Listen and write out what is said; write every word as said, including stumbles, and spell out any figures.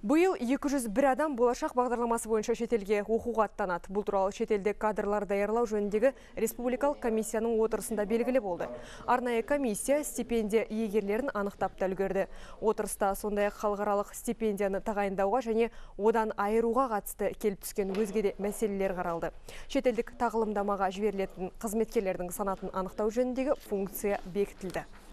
Бұйыл екі жүз бір адам болашақ бағдарламасы бойынша шетелге оқуға аттанады. Бұл туралы шетелде кадрлар даярлау жөніндегі республикалық комиссияның отырысында белгілі болды. Арнайы комиссия стипендия иегерлерін анықтап та үлгерді. Отырыста сондай-ақ халықаралық стипендияны тағайындауға және одан айыруға қатысты келіп түскен өзге де мәселелер қаралды. Шетелдік тағылымдамаға жіберілетін қызметкерлердің санатын анықтау жөніндегі функция бекітілді.